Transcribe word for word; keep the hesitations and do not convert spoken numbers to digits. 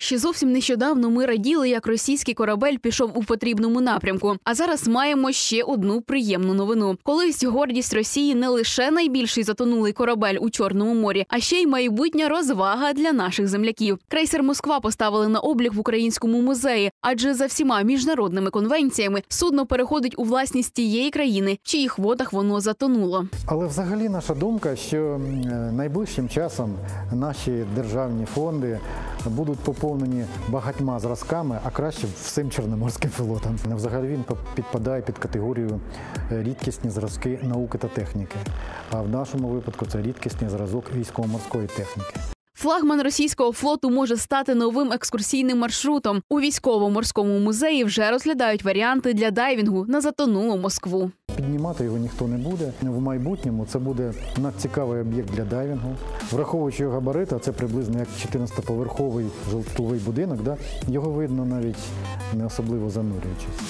Ще зовсім нещодавно ми раділи, як російський корабель пішов у потрібному напрямку. А зараз маємо ще одну приємну новину. Колись гордість Росії не лише найбільший затонулий корабель у Чорному морі, а ще й майбутня розвага для наших земляків. Крейсер «Москва» поставили на облік в Українському музеї, адже за всіма міжнародними конвенціями судно переходить у власність тієї країни, в чиїх водах воно затонуло. Але взагалі наша думка, що найближчим часом наші державні фонди будуть поповнені багатьма зразками, а краще всім Чорноморським флотом. Взагалі він підпадає під категорію рідкісні зразки науки та техніки. А в нашому випадку це рідкісний зразок військово-морської техніки. Флагман російського флоту може стати новим екскурсійним маршрутом. У військово-морському музеї вже розглядають варіанти для дайвінгу на затонулу Москву. Піднімати його ніхто не буде. В майбутньому це буде надцікавий об'єкт для дайвінгу. Враховуючи його габарити, а це приблизно як чотирнадцятиповерховий житловий будинок, да? Його видно навіть не особливо занурюючись.